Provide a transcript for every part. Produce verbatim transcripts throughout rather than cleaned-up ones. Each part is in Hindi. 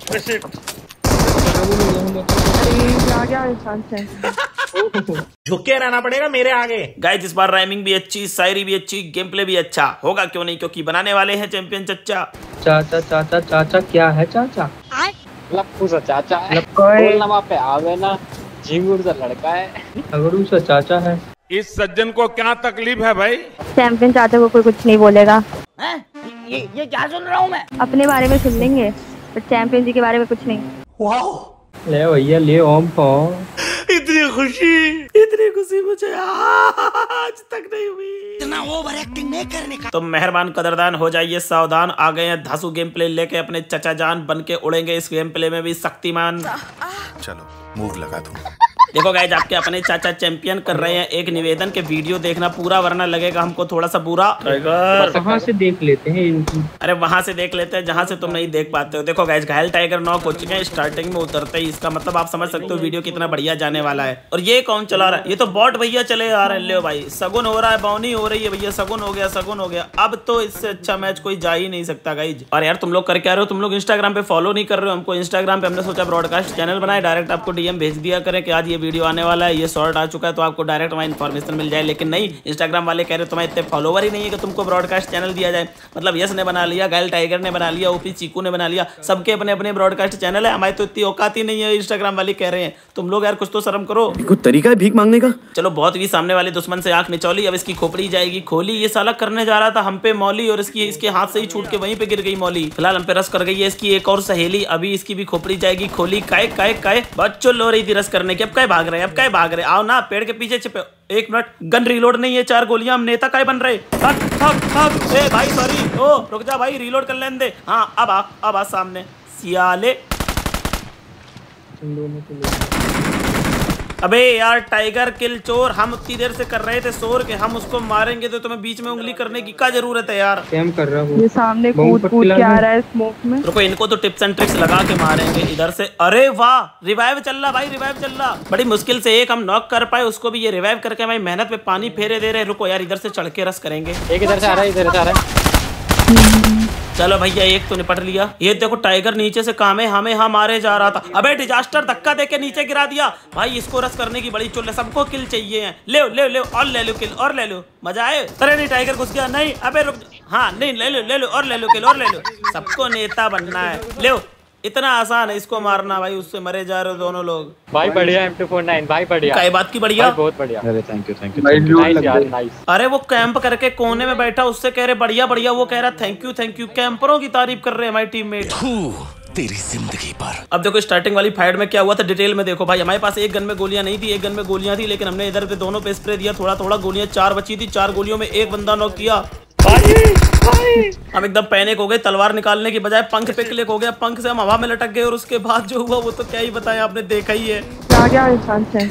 झुके रहना पड़ेगा मेरे आगे। गाइस इस बार राइमिंग भी अच्छी, शायरी भी अच्छी, गेम प्ले भी अच्छा होगा, क्यों नहीं, क्योंकि बनाने वाले हैं चैंपियन चच्चा। चाचा चाचा चाचा क्या है चाचा? लप्पू सा चाचा है, बोलना पे आवे ना, झिंगुर सा लड़का है, अगड़ू सा चाचा है। इस सज्जन को क्या तकलीफ है भाई? चैंपियन चाचा को कोई कुछ नहीं बोलेगा। हैं? ये ये क्या सुन रहा हूँ मैं? अपने बारे में सुन लेंगे पर चैंपियन जी के बारे में कुछ नहीं। ले भैया ले ओम को। इतनी खुशी इतनी खुशी मुझे आज तक नहीं हुई। इतना ओवर एक्टिंग नहीं करने का। तो मेहरबान कदरदान हो जाइए सावधान, आ गए हैं धासु गेम प्ले लेके, अपने चचा जान बन के उड़ेंगे इस गेम प्ले में भी शक्तिमान। चलो मूव लगा दूं। देखो गाइस आपके अपने चाचा चैंपियन कर रहे हैं, एक निवेदन के वीडियो देखना पूरा वरना लगेगा हमको थोड़ा सा बुरा। कहाँ से देख लेते हैं इनकी? अरे वहां से देख लेते हैं जहां से तुम नहीं देख पाते हो। देखो गाइस घायल टाइगर नॉक हो चुके हैं स्टार्टिंग में उतरते ही, इसका मतलब आप समझ सकते हो वीडियो कितना बढ़िया जाने वाला है। और ये कौन चला रहा है? ये तो बॉट भैया चले आ रहे हैं। ले भाई सगुन हो रहा है, बाउनी हो रही है भैया, सगुन हो गया सगुन हो गया। अब तो इससे अच्छा मैच कोई जा ही नहीं सकता गाइस। और यार तुम लोग कर क्या रहे हो? तुम लोग इंस्टाग्राम पे फॉलो नहीं कर रहे हो हमको। इंस्टाग्राम पे हमने सोचा ब्रॉडकास्ट चैनल बनाए, डायरेक्ट आपको डीएम भेज दिया करें कि आज ये वीडियो आने वाला है, ये शॉर्ट आ चुका है, तो आपको डायरेक्ट वहाँ इन्फॉर्मेशन मिल जाए। लेकिन नहीं, इंस्टाग्राम वाले कह रहे तुम्हारे इतने फॉलोवर ही नहीं है कि तुमको ब्रॉडकास्ट चैनल दिया जाए। मतलब यस ने बना लिया, घायल टाइगर ने बना लिया, ओपी चीकू ने बना लिया, सबके अपने अपने ब्रॉडकास्ट चैनल है। हमारी तो इतनी औकात ही नहीं है, इंस्टाग्राम वाले कह रहे हैं। तुम लोग यार कुछ तो शर्म करो। कुछ तरीका है भीख मांगने का? चलो बहुत भी सामने वाले दुश्मन से आंख निचौली, अब इसकी खोपड़ी जाएगी खोली। ये साला करने जा रहा था हम पे मौली और इसकी इसके हाथ से ही छूट के वहीं पे गिर गई मौली। फिलहाल हम पे रस कर गई है इसकी एक और सहेली, अभी इसकी भी खोपड़ी जाएगी खोली। काय काय काय बच्चों लो रही थी रस करने की, अब काय भाग रहे हैं, अब काय भाग रहे, आओ ना पेड़ के पीछे छिपे। एक मिनट, गन रिलोड नहीं है, चार गोलियां, हम नेता काय बन रहे। थक थक थक ए भाई सॉरी, ओ रुक जा भाई, रिलोड कर लेने दे। हाँ अब आ अब आ सामने सियाले। अबे यार टाइगर किल चोर, हम उतनी देर से कर रहे थे शोर के हम उसको मारेंगे तो तुम्हें बीच में उंगली करने की क्या जरूरत है यार? कैम कर रहा हूँ, ये सामने कूद कूद के आ रहा है स्मोक में। रुको इनको तो टिप्स एंड ट्रिक्स लगा के मारेंगे इधर से। अरे वाह रिवाइव चल रहा भाई, रिवाइव चल रहा। बड़ी मुश्किल से एक हम नॉक कर पाए, उसको भी ये रिवाइव करके भाई मेहनत पे पानी फेरे दे रहे। रुको यार इधर से चढ़ के रस करेंगे। एक इधर से आ रहा है, इधर से आ रहा है। चलो भैया एक तो निपट लिया। ये देखो टाइगर नीचे से कामे हमें हम मारे जा रहा था। अबे डिजास्टर धक्का देके नीचे गिरा दिया भाई। इसको रस करने की बड़ी चुल है, सबको किल चाहिए हैं। ले ले ले और ले लो किल और ले लो, मजा आए। अरे नहीं टाइगर घुस गया, नहीं अबे रुक, हाँ नहीं ले लो ले लो और ले लो किल और ले लो। सबको नेता बनना है, ले इतना आसान है इसको मारना भाई, उससे मरे जा रहे हो दोनों लोग। भाई बढ़िया एम टू फोर्टी नाइन भाई, बढ़िया कई बात की बढ़िया, बहुत बढ़िया। अरे थैंक यू थैंक यू। अरे वो कैंप करके कोने में बैठा, उससे कह रहे बढ़िया बढ़िया, वो कह रहा थैंक यू थैंक यू। कैंपरों की तारीफ कर रहे हैं हमारी टीममेट तेरी जिंदगी पर। अब देखो स्टार्टिंग वाली फाइट में क्या हुआ था डिटेल में देखो भाई। हमारे पास एक गन में गोलियां नहीं थी, एक गन में गोलियां थी, लेकिन हमने इधर पे दोनों पे स्प्रे दिया थोड़ा थोड़ा। गोलियां चार बची थी, चार गोलियों में एक बंदा नॉक किया। हम एकदम पैनिक हो गए, तलवार निकालने की बजाय पंख पे क्लिक हो गया, पंख से हम हवा में लटक गए। और उसके बाद जो हुआ वो तो क्या ही बताया, आपने देखा ही है। आ गया इंसान से।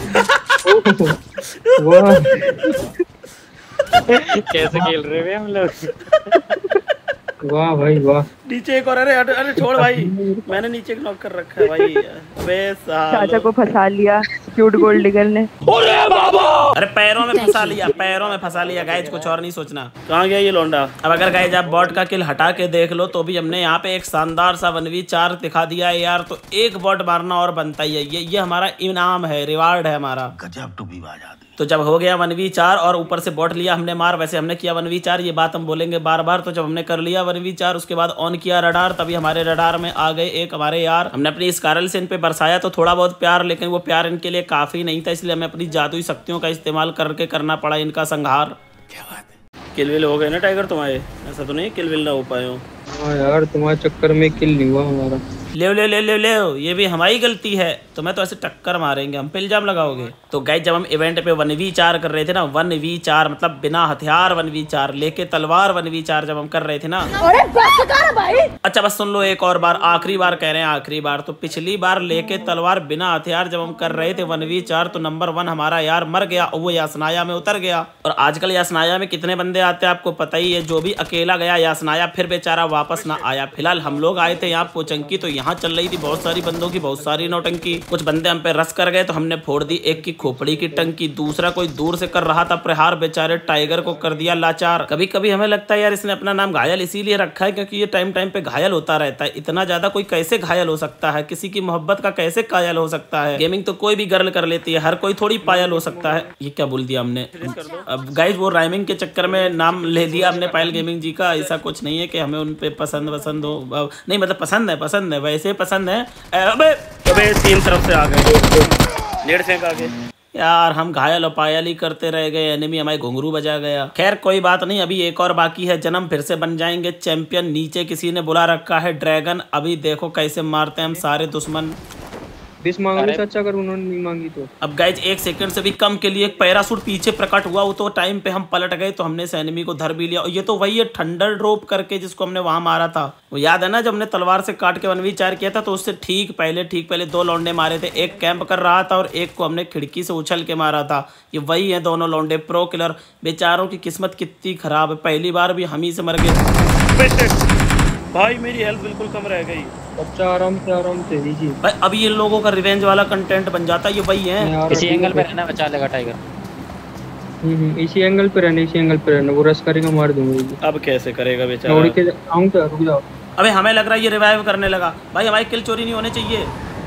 कैसे खेल रहे हैं हम लोग। वाह भाई वाह। नीचे एक और, अरे अरे छोड़ भाई, मैंने नीचे नॉक कर रखा है भाई। अबे चाचा को फंसा लिया क्यूट गोल्ड डिगर ने। अरे पैरों में फंसा लिया, पैरों में फंसा लिया गाइज, कुछ और नहीं सोचना। कहाँ गया ये लोंडा? अब अगर गाइज आप बॉट का किल हटा के देख लो तो भी हमने यहाँ पे एक शानदार सा वन वी चार दिखा दिया है यार। तो एक बॉट मारना और बनता ही है, ये ये हमारा इनाम है, रिवार्ड है हमारा। गजब टूबी बाज आती। तो जब हो गया वन वी चार और ऊपर से बॉट लिया हमने मार, वैसे हमने किया वन वी चार, ये बात हम बोलेंगे बार बार। तो जब हमने कर लिया वन वी चार, उसके बाद ऑन किया रडार, तभी हमारे रडार में आ गए एक हमारे यार। हमने अपनी इस कारल से इन पे बरसाया तो थोड़ा बहुत प्यार, लेकिन वो प्यार इनके लिए काफी नहीं था, इसलिए हमें अपनी जादुई शक्तियों का इस्तेमाल करके करना पड़ा इनका संहार। क्या बात है, किलविल हो गए ना टाइगर तुम्हारे? ऐसा तो नहीं किलविल ना हो पाए हो। हाँ यार तुम्हारे चक्कर में किल नहीं हुआ हमारा। ले ले ले ले ले ये भी हमारी गलती है, तुम्हें तो ऐसे टक्कर मारेंगे, हम पे इल्जाम लगाओगे। तो गाइस जब हम इवेंट पे वन वी चार कर रहे थे ना, वन वी चार मतलब बिना हथियार वन वी चार, लेके तलवार वन वी चार जब हम कर रहे थे ना। अरे बस कर भाई। अच्छा बस सुन लो एक और बार, आखिरी बार कह रहे हैं आखिरी बार। तो पिछली बार लेके तलवार बिना हथियार जब हम कर रहे थे वन वी चार, तो नंबर वन हमारा यार मर गया और वो यासनाया में उतर गया। और आजकल यासनाया में कितने बंदे आते हैं आपको पता ही है, जो भी अकेला गया यासनाया फिर बेचारा वापस ना आया। फिलहाल हम लोग आए थे यहाँ पोचंकी, तो यहाँ चल रही थी बहुत सारी बंदों की बहुत सारी नौटंकी। कुछ बंदे हम पे रस कर गए तो हमने फोड़ दी एक की खोपड़ी की टंकी। दूसरा कोई दूर से कर रहा था प्रहार, बेचारे टाइगर को कर दिया लाचार। कभी कभी हमें लगता है यार इसने अपना नाम घायल इसीलिए रखा है क्योंकि ये टाइम टाइम पे घायल होता रहता है। इतना ज्यादा कोई कैसे घायल हो सकता है, किसी की मोहब्बत का कैसे कायल हो सकता है। गेमिंग तो कोई भी गर्ल कर लेती है, हर कोई थोड़ी पायल हो सकता है। ये क्या बोल दिया हमने। अब गाइज वो राइमिंग के चक्कर में नाम ले दिया हमने पायल गेमिंग जी का। ऐसा कुछ नहीं है कि हमें उन पे पसंद पसंद हो, नहीं मतलब पसंद है पसंद है वैसे पसंद है। अबे अबे तीन तरफ से आ गए, डेढ़ फेंक आ गए यार। हम घायल और पायल ही करते रह गए, एनिमी हमारे घुंघरू बजा गया। खैर कोई बात नहीं, अभी एक और बाकी है जन्म, फिर से बन जाएंगे चैंपियन। नीचे किसी ने बुला रखा है ड्रैगन, अभी देखो कैसे मारते हैं हम सारे दुश्मन। बीस मांगने से अच्छा अगर उन्होंने नहीं मांगी तो। अब गाइज एक सेकंड से भी कम के लिए एक पैरासूट पीछे प्रकट हुआ, वो तो टाइम पे हम पलट गए तो हमने इस एनिमी को धर भी लिया। और ये तो वही है थंडर ड्रॉप करके जिसको हमने वहां मारा था, वो याद है ना जब हमने तलवार से काट के वन वी चार किया था। तो उससे ठीक पहले ठीक पहले दो लौंडे मारे थे, एक कैंप कर रहा था और एक को हमने खिड़की से उछल के मारा था। ये वही है दोनों लौंडे प्रो किलर। बेचारों की किस्मत कितनी खराब है, पहली बार भी हम ही से मर गए। भाई मेरी हेल्थ बिल्कुल कम रह गई। बच्चा आराम से आराम से दीजिए भाई। अभी इन लोगों का रिवेंज वाला कंटेंट बन जाता है। ये वही है, इसी एंगल पे रहना बचा लेगा टाइगर। हम्म इसी एंगल पे रहना, इसी एंगल पे रहना। वो रश करेगा मार दूंगा। अब कैसे करेगा बेचारा। उड़ के आऊं तो रुक जाओ। अबे हमें लग रहा है ये रिवाइव करने लगा। भाई हमारी किल चोरी नहीं होने चाहिए।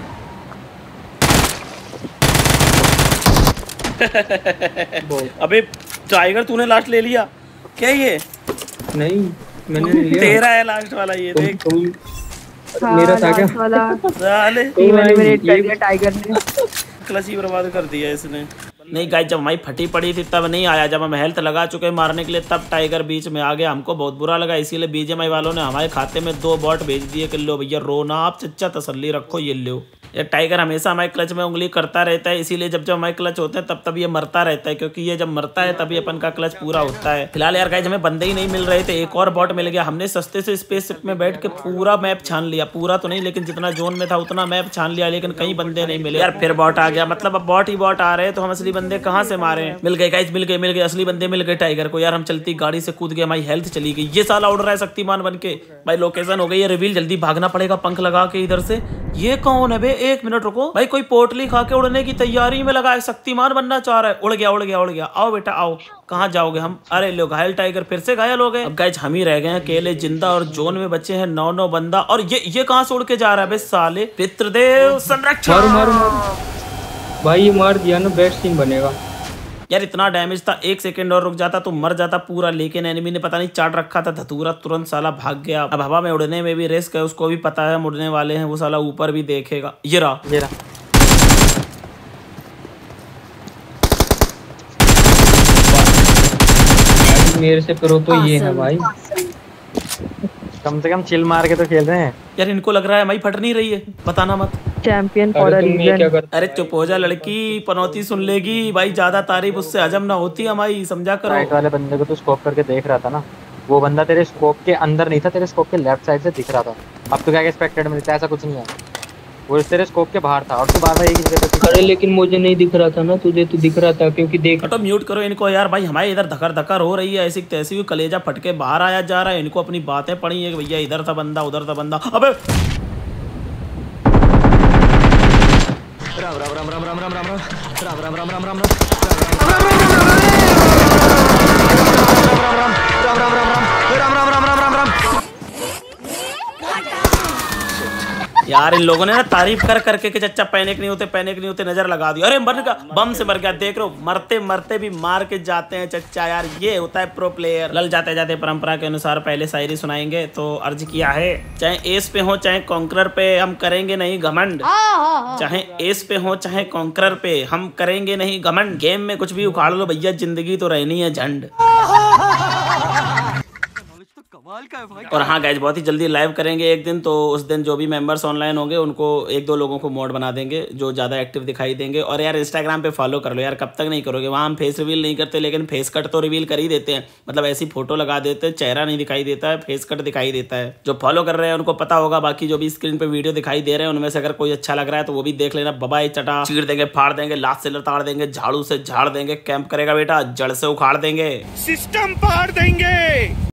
अबे टाइगर तूने लास्ट ले लिया क्या? ये नहीं मैंने नहीं लिया, तेरा है लास्ट वाला। ये तुम, देख तुम, मेरा था क्या साले टाइगर ने क्लच ही बर्बाद कर दिया इसने। नहीं गाइस जब हमारी फटी पड़ी थी तब नहीं आया, जब हम हेल्थ लगा चुके मारने के लिए तब टाइगर बीच में आ गया। हमको बहुत बुरा लगा, इसीलिए बीजेएमआई वालों ने हमारे खाते में दो बॉट भेज दिए कि लो भैया रोना आप, चच्चा तसल्ली रखो ये लो। ये टाइगर हमेशा हमारे क्लच में उंगली करता रहता है, इसीलिए जब जब हमारे क्लच होते हैं तब तब ये मरता रहता है, क्योंकि ये जब मरता है तभी अपन का क्लच पूरा होता है। फिलहाल यार गाइस हमें बंदे ही नहीं मिल रहे थे, एक और बॉट मिल गया। हमने सस्ते से स्पेसशिप में बैठ के पूरा मैप छान लिया, पूरा तो नहीं लेकिन जितना जोन में था उतना मैप छान लिया, लेकिन कई बंदे नहीं मिले यार। फिर बॉट आ गया, मतलब अब बॉट ही बॉट आ रहे हैं तो हम असली बंदे कहाँ से मारे। मिल गए गाइस, मिल गए मिल गए असली बंदे मिल गए टाइगर को। यार हम चलती गाड़ी से कूद गए, हमारी हेल्थ चली गई। ये साला उड़ रहा है शक्तिमान बन के। भाई लोकेशन हो गई है रिवील, जल्दी भागना पड़ेगा पंख लगा के इधर से। ये कौन है बे? एक मिनट रुको भाई, कोई पोटली खा के उड़ने की तैयारी में लगा है, शक्तिमान बनना चाह रहा है। उड़ गया उड़ गया उड़ गया। आओ बेटा आओ, कहाँ जाओगे हम? अरे लो घायल टाइगर फिर से घायल हो गए। अब गाइस हम ही रह गए हैं अकेले जिंदा और जोन में बचे हैं नौ नौ बंदा। और ये ये कहाँ से उड़ के जा रहा है बे साले? पितृदेव संरक्षण। मारो मारो मारो भाई, ये मार दिया ना, बेस्ट सीन बनेगा। यार इतना डैमेज था, एक सेकंड और रुक जाता तो मर जाता पूरा, लेकिन एनिमी ने पता नहीं चाट रखा था धतूरा, तुरंत साला भाग गया। अब हवा में उड़ने में भी रिस्क है, उसको भी पता है हम उड़ने वाले हैं, वो साला ऊपर भी देखेगा। ये रहा ये रहा मेरे से करो तो ये है भाई, कम से कम चिल मार के तो खेल रहे हैं। यार इनको लग रहा है हमारी फट नहीं रही है, बताना मत। Champion for a reason. अरे चुप हो जा लड़की, पनौती सुन लेगी भाई, ज्यादा तारीफ उससे हजम ना होती हमारी, समझा करो। राइट वाले बंदे को तो स्कोप करके देख रहा था ना, वो बंदा तेरे स्कोप के अंदर नहीं था, तेरे स्कोप के लेफ्ट साइड से दिख रहा था। अब तो क्या एक्सपेक्टेड में था, ऐसा कुछ नहीं है, वो तेरे स्कोप के बाहर था और तू बार बार एक ही जगह पे। अरे लेकिन मुझे नहीं दिख रहा था ना, तुझे तो दिख रहा था क्योंकि देख। तो म्यूट करो इनको यार, भाई हमारे इधर धकर धकर हो रही है ऐसी तैसी, भी कलेजा फट के बाहर आया जा रहा है। इनको अपनी बातें पड़ी है भैया इधर था बंदा उधर था बंदा। अबे राम राम राम राम राम राम राम राम राम राम राम राम यार इन लोगों ने ना तारीफ कर करके कि चच्चा पैनिक नहीं होते पैनिक नहीं होते नजर लगा दी। अरे मर गया, बम से मर गया, देख रहे हो मरते मरते भी मार के जाते हैं चच्चा। यार ये होता है प्रो प्लेयर। लल जाते जाते परंपरा के अनुसार पहले शायरी सुनाएंगे, तो अर्ज किया है चाहे एस पे हो चाहे कॉन्करर पे हम करेंगे नहीं घमंड। चाहे एस पे हो चाहे कॉन्करर पे हम करेंगे नहीं घमंड। गेम में कुछ भी उखाड़ लो भैया, जिंदगी तो रहनी है झंड। और हाँ गाइज बहुत ही जल्दी लाइव करेंगे एक दिन, तो उस दिन जो भी मेंबर्स ऑनलाइन होंगे उनको एक दो लोगों को मोड बना देंगे जो ज़्यादा एक्टिव दिखाई देंगे। और यार इंस्टाग्राम पे फॉलो कर लो यार, कब तक नहीं करोगे? वहाँ हम फेस रिवील नहीं करते लेकिन फेस कट तो रिवील कर ही देते हैं, मतलब ऐसी फोटो लगा देते हैं, चेहरा नहीं दिखाई देता है, फेस कट दिखाई देता है। जो फॉलो कर रहे हैं उनको पता होगा, बाकी जो भी स्क्रीन पे वीडियो दिखाई दे रहे हैं उनमें से अगर कोई अच्छा लग रहा है तो वो भी देख लेना। बबाई चटा चीड़ देंगे, फाड़ देंगे, लात से लताड़ देंगे, झाड़ू से झाड़ देंगे, कैंप करेगा बेटा जड़ से उखाड़ देंगे, सिस्टम पार देंगे।